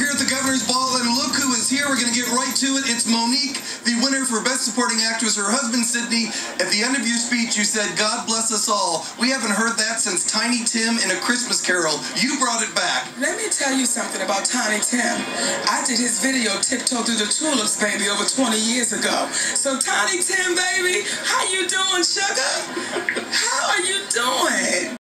here at the Governor's Ball, and look who is here. We're going to get right to it. It's Monique, the winner for Best Supporting Actress. Her husband, Sydney. At the end of your speech, you said, "God bless us all." We haven't heard that since Tiny Tim in A Christmas Carol. You brought it back. Let me tell you something about Tiny Tim. I did his video, Tiptoe Through the Tulips, baby, over 20 years ago. So Tiny Tim, baby, how you doing, sugar? How are you doing?